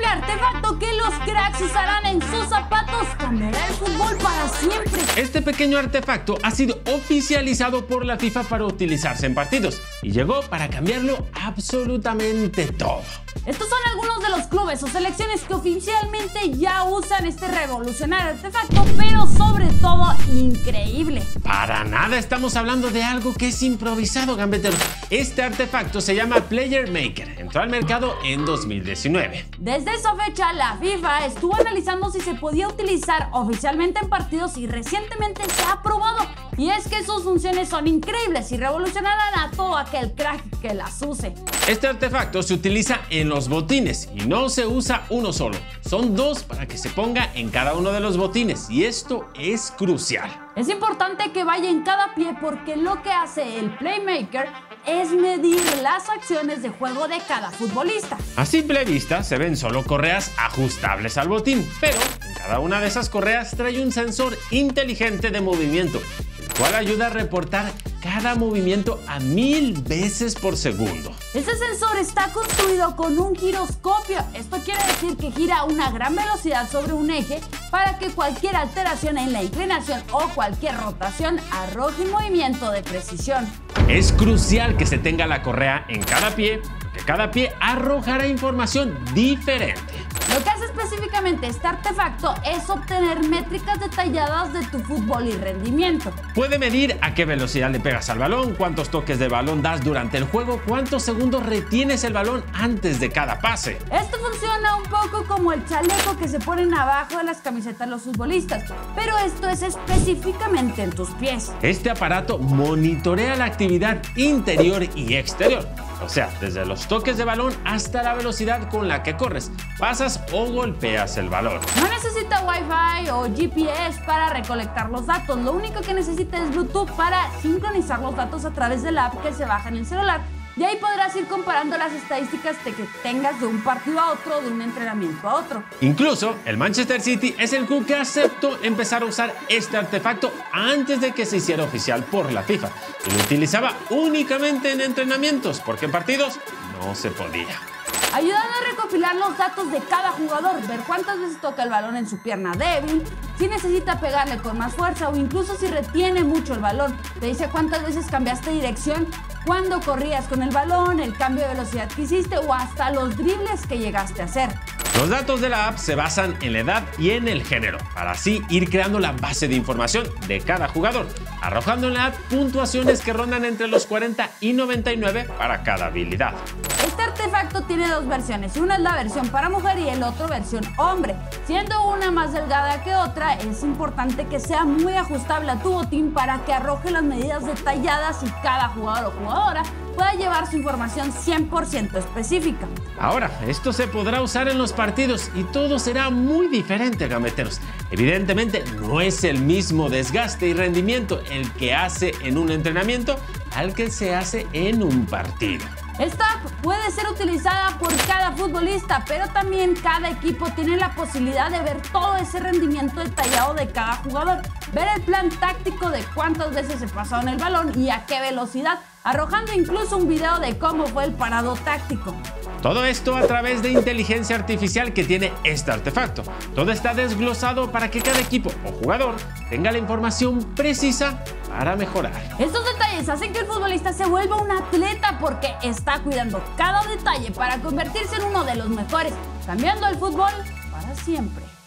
artefacto que los cracks usarán en sus zapatos cambiará el fútbol para siempre. Este pequeño artefacto ha sido oficializado por la FIFA para utilizarse en partidos y llegó para cambiarlo absolutamente todo. Estos son algunos de los clubes o selecciones que oficialmente ya usan este revolucionario artefacto, pero sobre todo increíble. Para nada estamos hablando de algo que es improvisado, gambeteros. Este artefacto se llama Player Maker. Entró al mercado en 2019. Desde esa fecha, la FIFA estuvo analizando si se podía utilizar oficialmente en partidos y recientemente se ha aprobado. Y es que sus funciones son increíbles y revolucionarán a todo aquel crack que las use. Este artefacto se utiliza en los botines y no se usa uno solo. Son dos para que se ponga en cada uno de los botines y esto es crucial. Es importante que vaya en cada pie porque lo que hace el Playmaker es medir las acciones de juego de cada futbolista. A simple vista se ven solo correas ajustables al botín, pero en cada una de esas correas trae un sensor inteligente de movimiento, el cual ayuda a reportar cada movimiento a 1000 veces por segundo. Este sensor está construido con un giroscopio. Esto quiere decir que gira a una gran velocidad sobre un eje para que cualquier alteración en la inclinación o cualquier rotación arroje un movimiento de precisión. Es crucial que se tenga la correa en cada pie, porque cada pie arrojará información diferente. Lo que hace específicamente este artefacto es obtener métricas detalladas de tu fútbol y rendimiento. Puede medir a qué velocidad le pegas al balón, cuántos toques de balón das durante el juego, cuántos segundos retienes el balón antes de cada pase. Esto funciona un poco como el chaleco que se ponen abajo de las camisetas los futbolistas, pero esto es específicamente en tus pies. Este aparato monitorea la actividad interior y exterior. O sea, desde los toques de balón hasta la velocidad con la que corres, pasas o golpeas el balón. No necesita Wi-Fi o GPS para recolectar los datos. Lo único que necesita es Bluetooth para sincronizar los datos a través de la app que se baja en el celular. Y ahí podrás ir comparando las estadísticas que tengas de un partido a otro, de un entrenamiento a otro. Incluso el Manchester City es el club que aceptó empezar a usar este artefacto antes de que se hiciera oficial por la FIFA. Y lo utilizaba únicamente en entrenamientos, porque en partidos no se podía. Ayudando a recopilar los datos de cada jugador, ver cuántas veces toca el balón en su pierna débil, si necesita pegarle con más fuerza o incluso si retiene mucho el balón. Te dice cuántas veces cambiaste dirección, cuándo corrías con el balón, el cambio de velocidad que hiciste o hasta los dribles que llegaste a hacer. Los datos de la app se basan en la edad y en el género, para así ir creando la base de información de cada jugador, arrojando en la app puntuaciones que rondan entre los 40 y 99 para cada habilidad. Este artefacto tiene dos versiones, una es la versión para mujer y el otro versión hombre. Siendo una más delgada que otra, es importante que sea muy ajustable a tu botín para que arroje las medidas detalladas y cada jugador o jugadora pueda llevar su información 100% específica. Ahora, esto se podrá usar en los partidos y todo será muy diferente, gambeteros. Evidentemente, no es el mismo desgaste y rendimiento el que hace en un entrenamiento al que se hace en un partido. Esta app puede ser utilizada por cada futbolista, pero también cada equipo tiene la posibilidad de ver todo ese rendimiento detallado de cada jugador, ver el plan táctico de cuántas veces se pasaron el balón y a qué velocidad, arrojando incluso un video de cómo fue el parado táctico. Todo esto a través de inteligencia artificial que tiene este artefacto. Todo está desglosado para que cada equipo o jugador tenga la información precisa para mejorar. Estos detalles hacen que el futbolista se vuelva un atleta porque está cuidando cada detalle para convertirse en uno de los mejores, cambiando el fútbol para siempre.